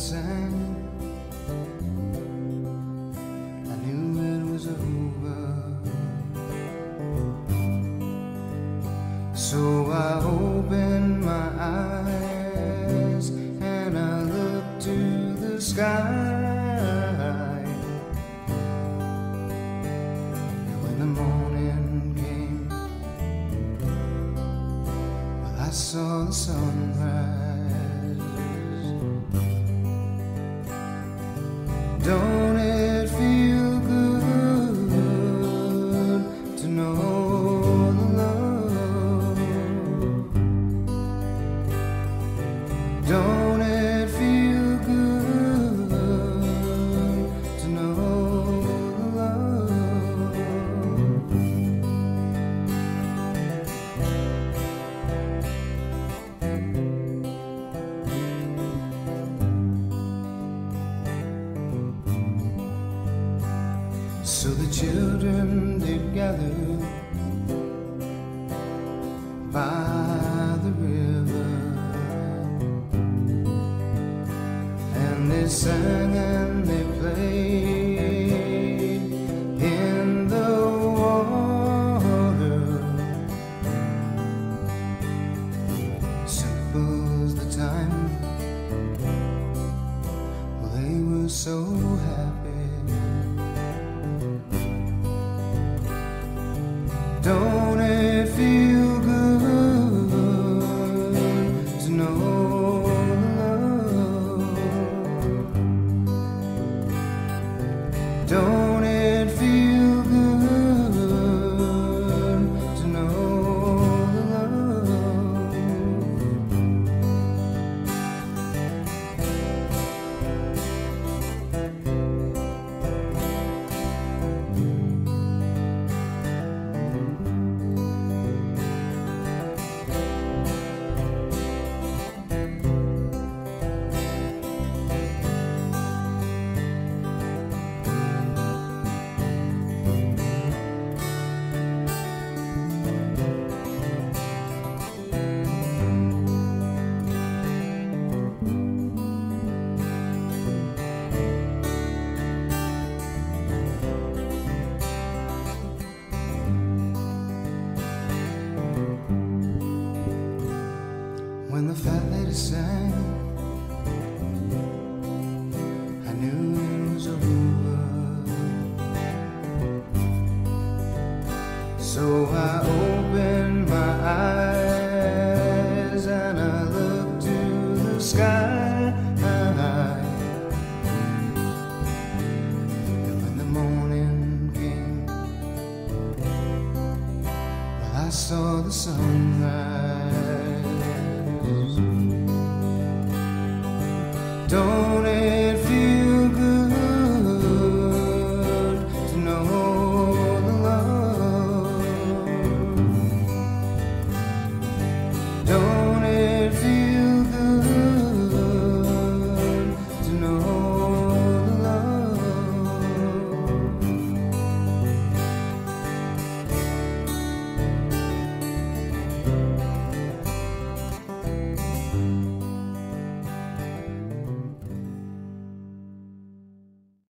sang, I knew it was over. So I opened my eyes and I looked to the sky. And when the morning came, well, I saw the sunrise. Don't it feel good to know the love? Don't it feel good to know the love? So the children did gather by the river, and they sang and they played in the water. Simple's the time, well, they were so happy. Don't it feel good to know love? Don't it feel good to know love? When the fat lady sang, I knew it was over. So I opened my eyes and I looked to the sky. And when the morning came, well, I saw the sunrise. Don't it